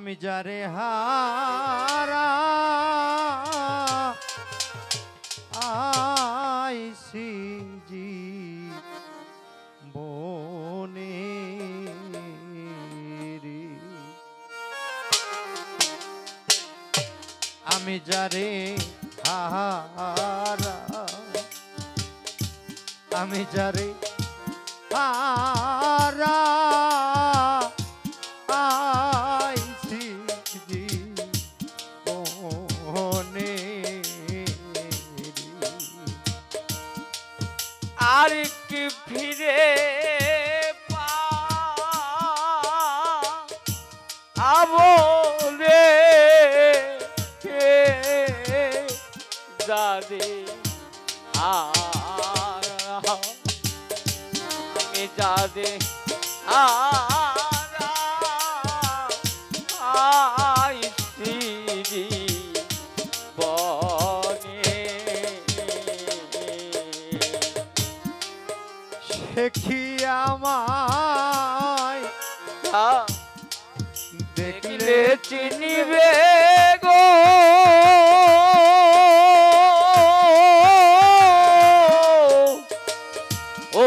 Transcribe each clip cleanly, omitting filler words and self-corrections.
আমি যারে হারা আইসি জি বনে রে, আমি যারে হারা আমি যারে হারা আইসি জীবনে আর কি ফিরে পাবো রে জানে আর আমি জানে আর আইসি বনে দেখি আমায় দেখলে চিনিবে গো ও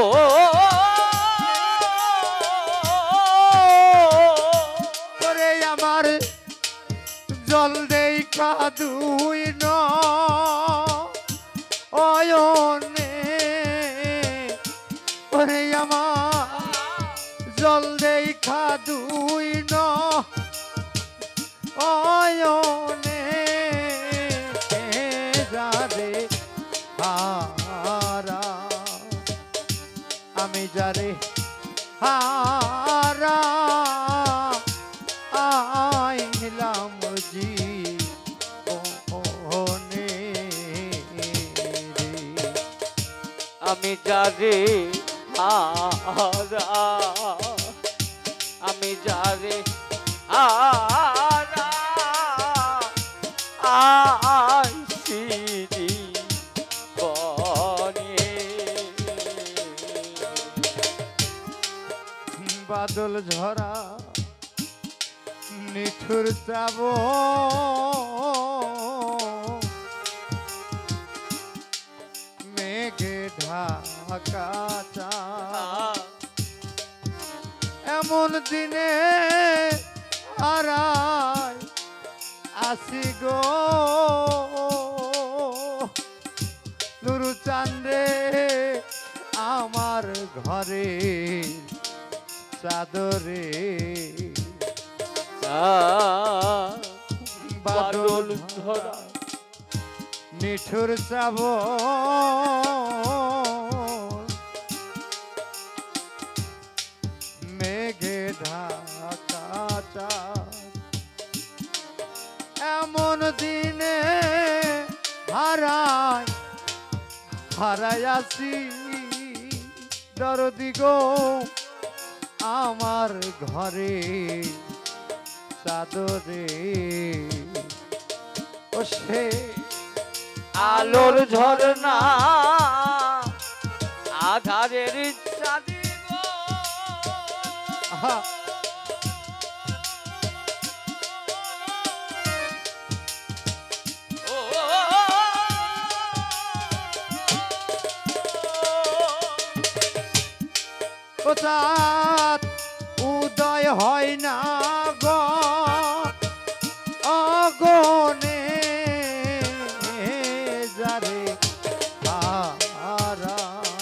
করে আমার জল দেই কাদুই নয়নে ওরে আমার জল দেই কাদুই নয়নে যারে হারা আমি যারে হারা আইলাম জি ওনে রে, আমি যারে হারা আমি যারে হারা আইসি বনে বাদল ঝরা নিঠুর চাব মেঘে ঢাকা চাঁদ, এমন দিনে হারাই আসি গো নুরু চাঁদে আমার ঘরে চাদরে বাদল ধরা নিঠুর চাব মেঘে ঢাকা চাঁদ, এমন দিনে হারাই হারাই আসি দরদি গো আমার ঘরে চাদরে ও সে আলোর ঝরনা আধারের চাঁদি গো আহা, ও ও চাঁদ উদয় হয় না গো অগনে যারে হারা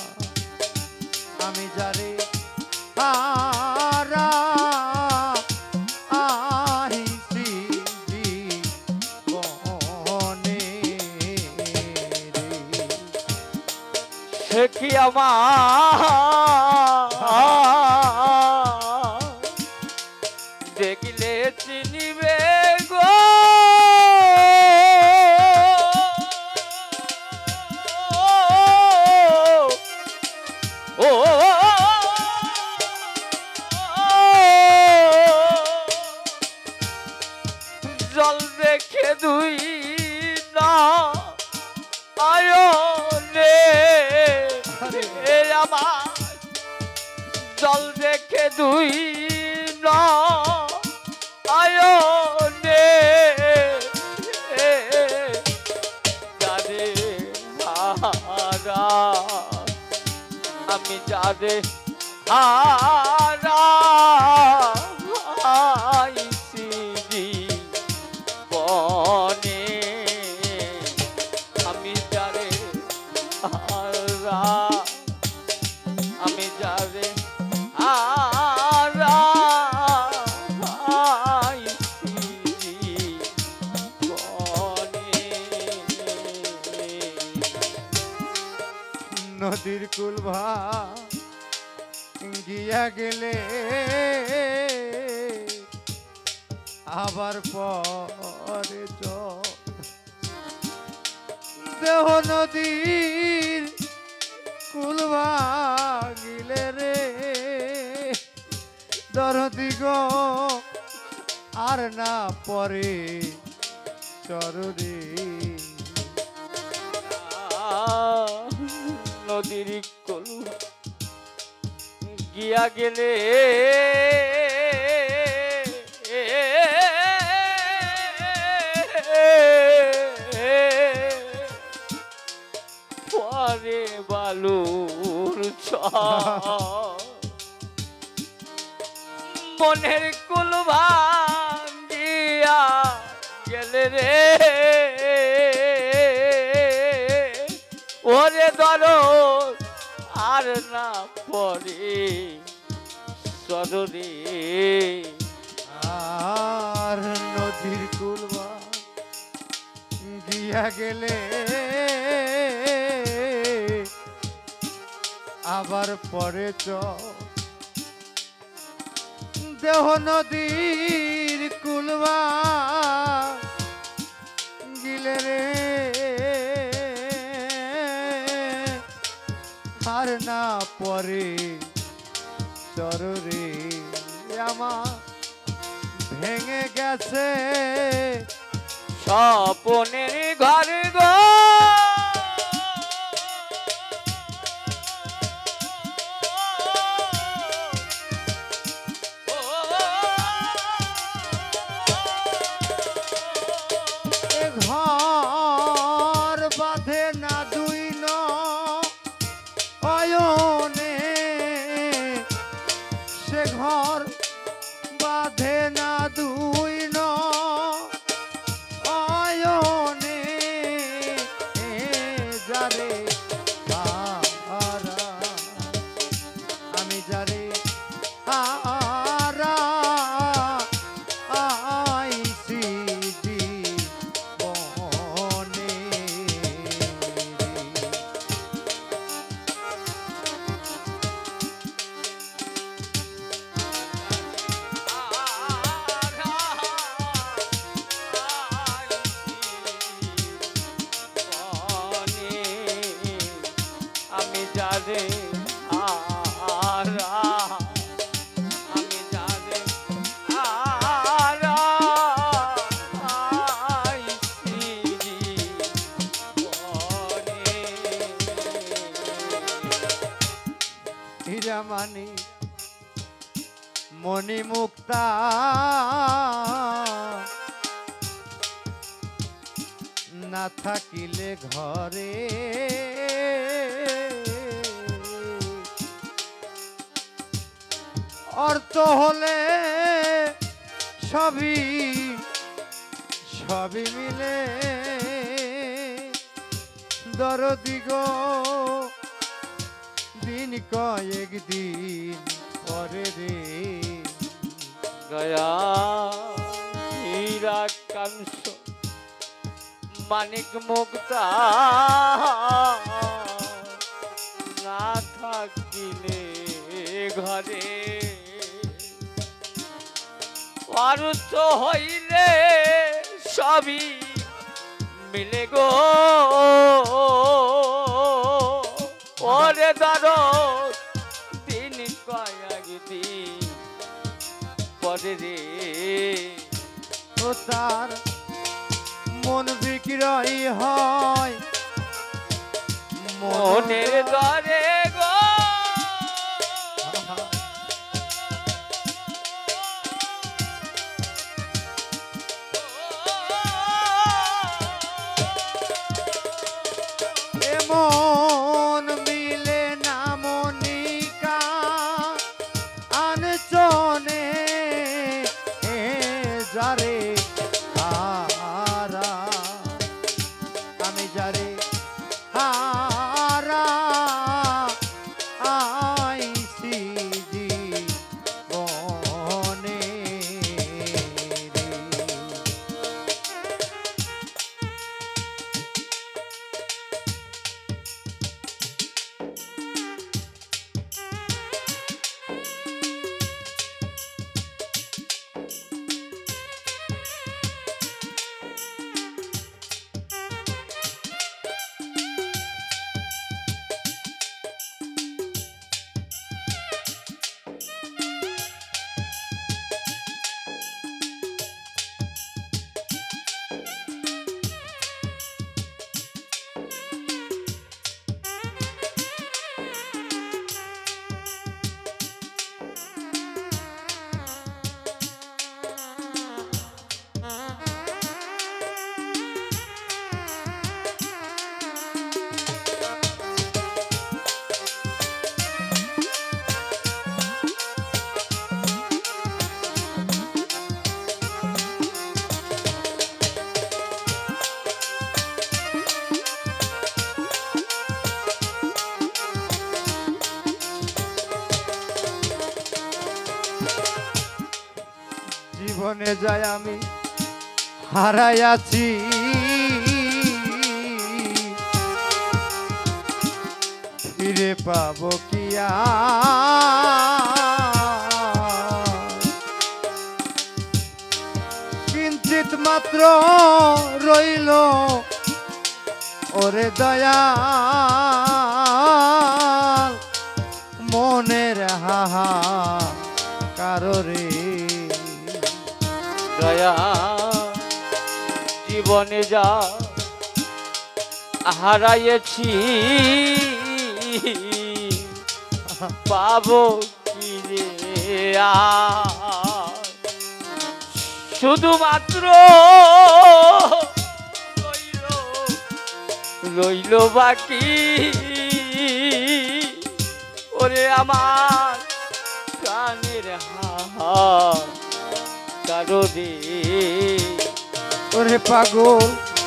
আমি যারে হারা আইসি জীবনে রে, সে কি আমার দেখলে চিনিবে গো ও জল দেখে দুই না আয়নে আমার জল দেখে দুই না আয়নে রে হারাইছি জীবনে আমি যারে আমি যারে হারাইছি জীবনে নদীর কুল গিয়া গেলে আবার পরে দেহ নদীর কুল ভাঙিলে রে দরদি গো আর না পরে চররে নদীর কুল গিয়া গেলে পরে বালুর মনের কুল ভাঙ্গিয়া গেলে রে ওরে ধরো আর না পরে সদরে আর নদীর কুল গিয়া গেলে আবার পরে দেহ নদীর কুলবা গিলে রে আর না পরে চররে আমার ভেঙে গেছে স্বপনের ঘর গো এ ঘর বাঁধে না দুই নয়নে সে ঘর বাঁধে না দুই নয়নে যারে হারা আমি যারে হারা আইছি জীবনে আমি যারে হারা আমি যারে হারাইছি জীবনে হীরামানি মণি মুক্তা না থাকিলে ঘরে অর্থ হলে সবই সবই মিলে দরদি গো দিন কয়েক দিন পরে রে গয়া হীরা কাংস মানিক মুক্তা না থাকিলে ঘরে অর্থ হইলে সবই মিলে গো ওরে ধরো দিন কয়েক দিন পরে রে ও তার মন বিক্রয় হয় মনের দরে গো এমন মিলে না মনিকা জীবনে যাই আমি হারাইয়াছি, ফিরে পাবো কি আর? কিঞ্চিত মাত্র রইল ওরে দয়াল, মনের হাহা কারোরে দয়া জীবনে যা হারাইছি, পাবো কি রে আর? শুধুমাত্র রইল বাকি ওরে আমার প্রাণের হাহা কারণে। ওরে পাগল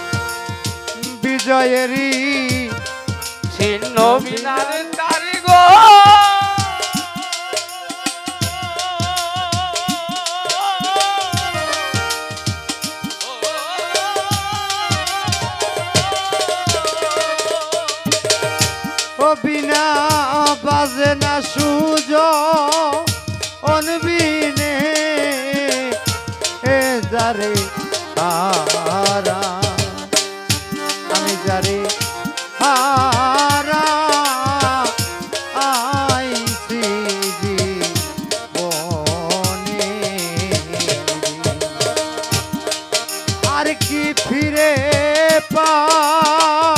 বিজয়েরই ছিন্ন মিনার তারি গো, ও বিনা বাজে না সুজ অনবিনে এ যারে হারা, আমি যারে হারা আইছি জীবনে, আর কি ফিরে পা